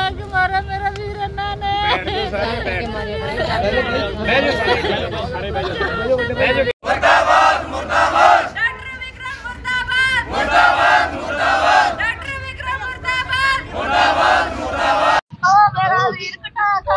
कि मारा मेरा वीर अन्ना ने। मुर्दाबाद मुर्दाबाद डॉक्टर विक्रम मुर्दाबाद मुर्दाबाद मुर्दाबाद डॉक्टर विक्रम मुर्दाबाद मुर्दाबाद मुर्दाबाद। ओ मेरा वीर कटा था।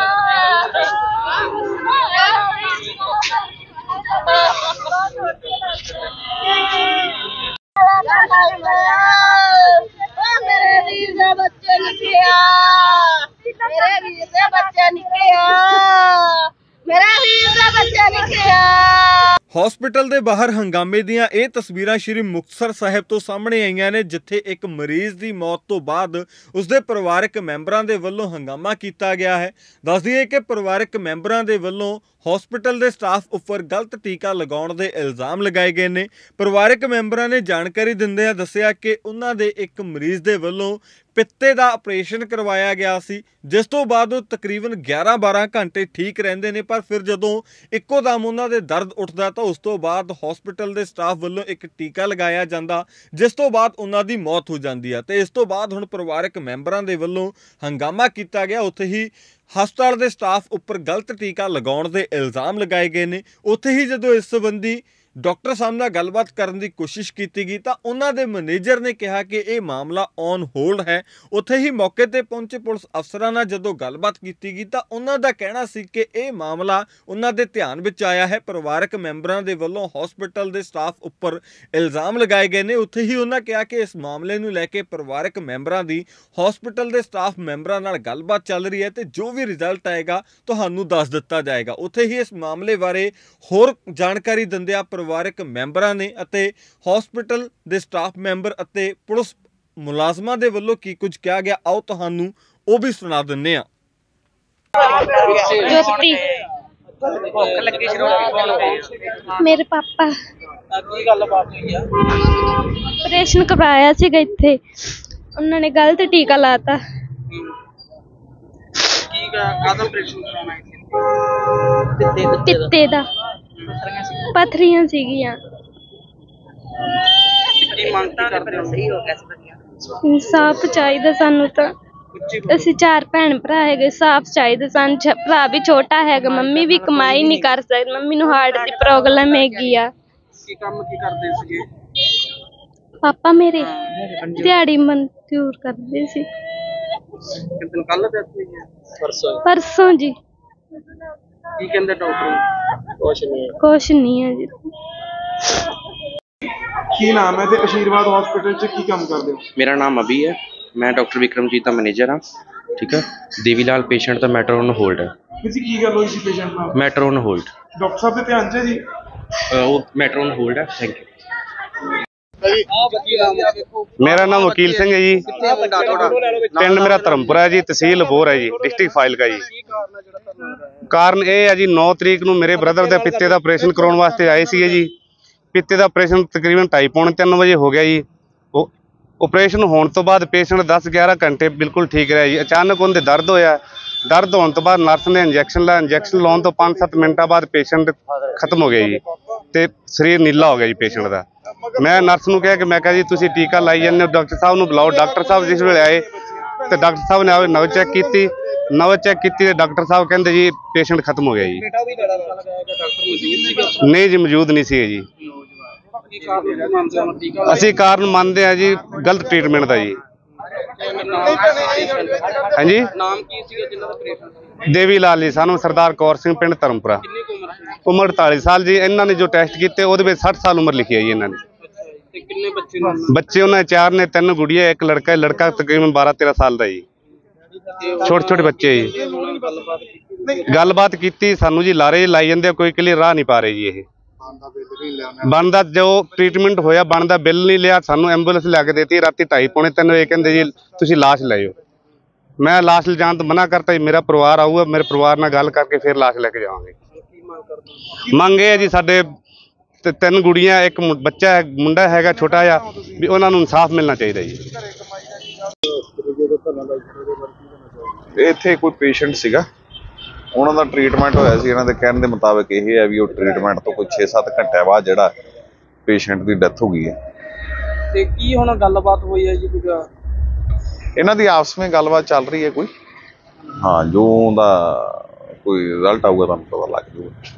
मेरे वीर दे बच्चे निके आ, मेरे वीर दे बच्चे निके आ, मेरे वीर दे बच्चे निके आ। हॉस्पिटल के बाहर हंगामे दीयां ਇਹ ਤਸਵੀਰਾਂ श्री मुक्तसर साहिब तो सामने आईਆਂ ने जिथे एक मरीज की मौत तो बाद उसके परिवारक मैंबरां दे वल्लों हंगामा किया गया है। दस दईए कि परिवारक मैंबरां दे वल्लों हॉस्पिटल के स्टाफ उपर गलत टीका लगाउण दे इल्जाम लगाए गए ने। परिवारक मैंबरां ने जानकारी दिंदिआं दस्सिआ कि उन्हां दे एक मरीज दे वल्लों पित्ते का ऑपरेशन करवाया गया सी, जिस तो बाद वो तकरीबन 11-12 घंटे ठीक रहंदे ने, पर फिर जदों इक्को दम उन्हां दे दर्द उठदा तो उस तो बाद हॉस्पिटल के स्टाफ वल्लों एक टीका लगाया जांदा, जिस तो बाद उन्हां दी मौत हो जाती है। तो इस तो बाद हुण परिवारक मैंबरां दे वल्लों हंगामा किया गया। उत्थे ही हस्पताल के स्टाफ उपर गलत टीका लगाउण दे इल्जाम लगाए गए ने। उत्थे ही जदों इस संबंधी डॉक्टर साहब नाल गलबात करने की कोशिश की गई तो उन्होंने मैनेजर ने कहा कि यह मामला ऑन होल्ड है। उत्थे ही मौके पर पहुंचे पुलिस अफसरां नाल जदों गलबात की गई तो उन्हों का कहना सी कि यह मामला उन्हों के ध्यान में आया है। परिवारक मैंबरां दे वल्लों हॉस्पिटल के स्टाफ उपर इल्जाम लगाए गए हैं। उत्थे ही उन्होंने कहा कि इस मामले नूं लैके परिवारक मैंबरां दी हॉस्पिटल के स्टाफ मैंबरां नाल गलबात चल रही है तो जो भी रिजल्ट आएगा तुहानूं दस दिता जाएगा। उत्थे ही इस मामले बारे होर जानकारी दिंदिआं परिवारक मैंबरां ने अते हॉस्पिटल दे स्टाफ मैंबर अते पुलिस मुलाजमां दे वल्लों की कुछ कहा गया, आओ तुहानूं ओह भी सुना दिंदे आ। ज्योति मेरे पापा ऑपरेशन करवाया सीगा इत्थे, उन्होंने गलत टीका लाता। पित्ते दा पथरियां सीगियां। इंसाफ चाहिए सानू तो, असीं 4 भैन भरा है, साफ चाहिए सानू। भरा भी छोटा है, मम्मी भी कमाई नहीं कर सकती, मम्मी नूं हार्ट दी प्रॉब्लम हैगी आ। पापा मेरे दिहाड़ी मजदूर करदे सी। परसों जी कुछ नहीं है जी। की नाम है ते आशीर्वाद हॉस्पिटल च की काम करदे हो? मेरा नाम अभी है, मैं डॉक्टर विक्रमजीत का मैनेजर हाँ। ठीक है, देवीलाल पेशेंट तो मैटर ऑन होल्ड है। की गल होई सी पेशेंट नाल? Matter on hold. डॉक्टर साहब दे ध्यान च जी? वो मैटर ऑन होल्ड है। Thank you. मेरा नाम वकील सिंह है जी, पिंड मेरा धर्मपुरा है जी, तहसील अबोहर है जी, डिस्ट्रिक्ट फाइलका जी। कारण यह है जी 9 तरीक को मेरे ब्रदर के पित्ते का ऑपरेशन कराने वास्ते आए थे जी। पित्ते का ऑपरेशन तकरीबन 2:30-3 बजे हो गया जी। ऑपरेशन होने तो बाद पेशेंट 10-11 घंटे बिल्कुल ठीक रहा जी। अचानक उनके दर्द होया, दर्द होने तो बाद नर्स ने इंजैक्शन लाया, इंजैक्शन लाने तो 5-7 मिनटा बाद पेशेंट खत्म हो गया जी, तो शरीर नीला हो गया जी पेशेंट का। मैं नर्स नूं कहा कि मैं कहा जी तुसीं टीका लाई जाने, डॉक्टर साहब नूं बुलाओ। डॉक्टर साहब जिस वेले आए तो डॉक्टर साहब ने नबज चेक की, तो डॉक्टर साहब कहते जी पेशेंट खत्म हो गया जी। नहीं जी, मौजूद नहीं सी जी। असीं कारण मानते हैं जी गलत ट्रीटमेंट का जी। हाँ जी, देवी लाल जी, सानू सरदार कौर सिंह, पिंड धर्मपुरा। उम्र 48 साल जी। इन्होंने जो टेस्ट किए वो 60 साल उम्र लिखी है जी। इन्होंने बच्चे उन्होंने 4 ने, 3 गुड़िया, 1 लड़का है। लड़का तकरीबन 12-13 साल का जी। छोटे छोटे बच्चे जी। गलबात की सानू जी लारे लाई जाते, कोई क्लियर राह नहीं पा रहे जी। ये बनदा जो ट्रीटमेंट होया बनदा बिल नहीं लिया, सानू एंबूलेंस लैके देती राती 2:30-3 बजे। कहते जी तुसीं लाश ले जाओ। मैं लाश ले जाने तो मना करता जी। मेरा परिवार आऊगा, मेरे परिवार नाल गल करके फिर लाश लेके जावांगे। मंग ये है जी, साडे 3 गुड़ियां, 1 बच्चा है, मुंडा हैगा छोटा जिहा, भी उन्हां नूं इंसाफ मिलना चाहिए जी। इत्थे कोई पेशेंट सीगा, उन्हों का ट्रीटमेंट होया सी। इन्हां दे कहण दे मुताबिक यह है भी वो ट्रीटमेंट तो कोई 6-7 घंटे बाद जिहड़ा पेशेंट की डैथ हो गई है। ते की हुण गलबात होई है जी? ਇਹਨਾਂ ਦੀ ਆਪਸ ਵਿੱਚ ਗੱਲਬਾਤ ਚੱਲ ਰਹੀ ਹੈ ਕੋਈ। ਹਾਂ, ਜੋ ਉਹਦਾ ਕੋਈ ਰਿਜ਼ਲਟ ਆਊਗਾ ਤੁਹਾਨੂੰ ਪਤਾ ਲੱਗ ਜਾਊਗਾ।